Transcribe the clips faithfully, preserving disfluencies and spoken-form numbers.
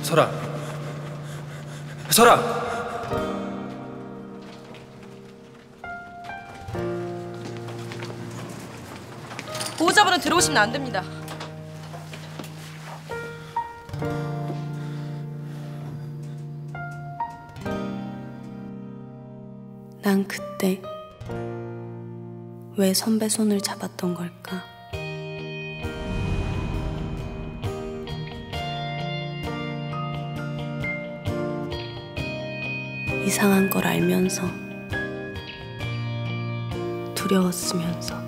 설아, 설아. 보호자분은 들어오시면 안 됩니다. 난 그때 왜 선배 손을 잡았던 걸까? 이상한 걸 알면서 두려웠으면서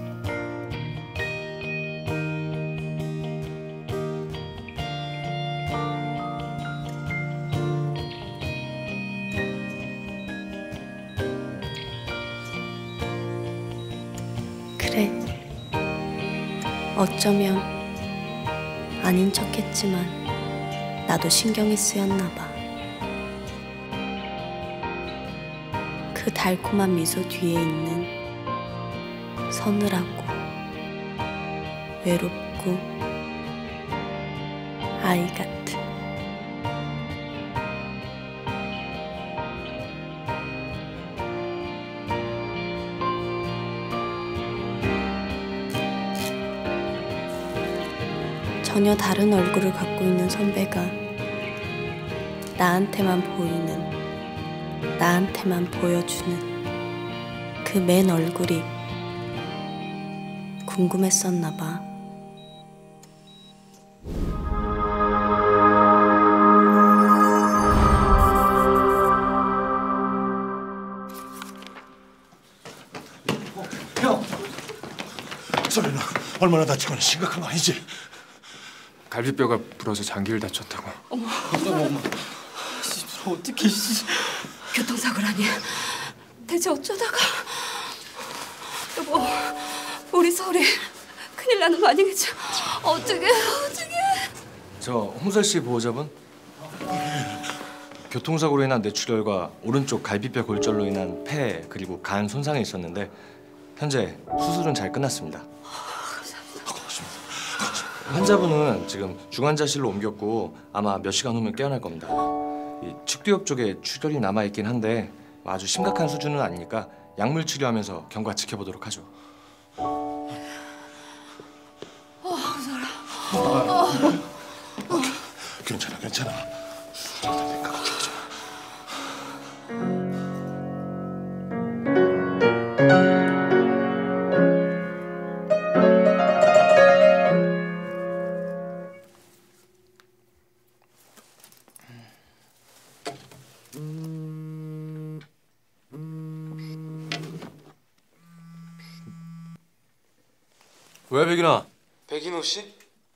그래, 어쩌면 아닌 척했지만 나도 신경이 쓰였나 봐. 그 달콤한 미소 뒤에 있는 서늘하고 외롭고 아이 같은 전혀 다른 얼굴을 갖고 있는 선배가 나한테만 보이는, 나한테만 보여주는 그 맨 얼굴이 궁금했었나 봐. 형! 소리는 얼마나 다치거나 심각한 거 아니지? 갈비뼈가 부러져 장기를 다쳤다고. 어머, 어머, 어머. 어떻게 교통사고라니. 대체 어쩌다가. 여보, 우리 설이 큰일 나는 거 아니겠죠? 어쩌게, 어쩌게. 저 홍설 씨 보호자분? 교통사고로 인한 뇌출혈과 오른쪽 갈비뼈 골절로 인한 폐 그리고 간 손상이 있었는데 현재 수술은 잘 끝났습니다. 환자분은 지금 중환자실로 옮겼고 아마 몇 시간 후면 깨어날 겁니다. 이 측두엽 쪽에 출혈이 남아있긴 한데 아주 심각한 수준은 아니니까 약물 치료하면서 경과 지켜보도록 하죠. 어, 설아. 어. 어. 괜찮아, 괜찮아. 괜찮아. 왜 백인아? 백인호 씨?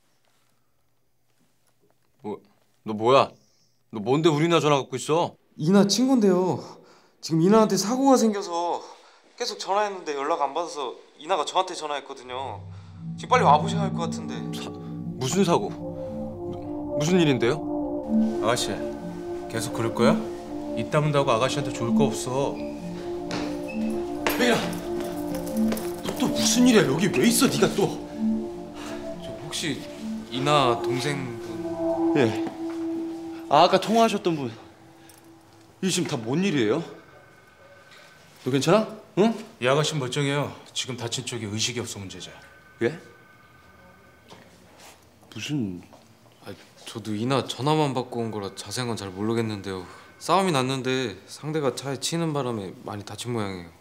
뭐, 너 뭐야? 너 뭔데 우리나 전화 갖고 있어? 이나 친구인데요. 지금 이나한테 사고가 생겨서 계속 전화했는데 연락 안 받아서 이나가 저한테 전화했거든요. 지금 빨리 와보셔야 할 것 같은데. 사, 무슨 사고? 무, 무슨 일인데요? 아가씨, 계속 그럴 거야? 이따 문다고 아가씨한테 좋을 거 없어. 백인아, 너 또 무슨 일이야? 여기 왜 있어? 네가 또? 저 혹시 이나 동생분? 예. 아, 아까 통화하셨던 분. 이게 지금 다 뭔 일이에요? 너 괜찮아? 응? 이 아가씨 멀쩡해요. 지금 다친 쪽이 의식이 없어 문제죠. 예? 무슨... 아, 저도 이나 전화만 받고 온 거라 자세한 건 잘 모르겠는데요. 싸움이 났는데 상대가 차에 치는 바람에 많이 다친 모양이에요.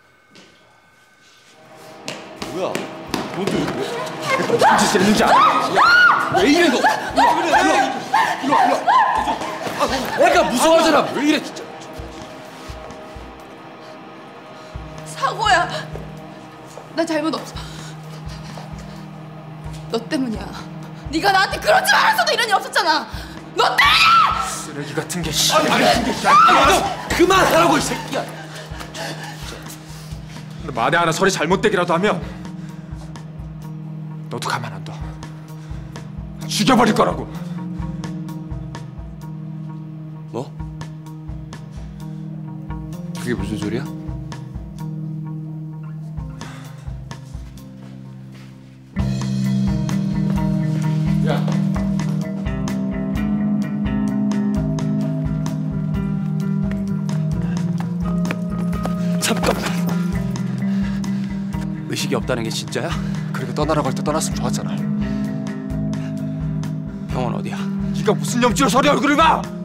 뭐야? 너도 왜... 무슨 짓을 했는지 알아? 왜 이래 너? 일로 와, 일로 와, 일로 와, 일로 와. 애가 무서워하잖아. 왜 이래 진짜. 사고야. 나 잘못 없어. 너 때문이야. 네가 나한테 그러지 말았어도 이런 일 없었잖아. 너 때문이야! 쓰레기 같은 게 씨. 아니 같은 게 씨. 너 그만하라고 이 새끼야. 너 만에 하나 설이 잘못되기라도 하면 너도 가만 안 둬. 죽여버릴 거라고. 뭐? 그게 무슨 소리야? 야. 잠깐만. 의식이 없다는 게 진짜야? 그리고 떠나라고 할 때 떠났으면 좋았잖아. 병원 어디야? 네가 무슨 염치로 서리 얼굴을 봐!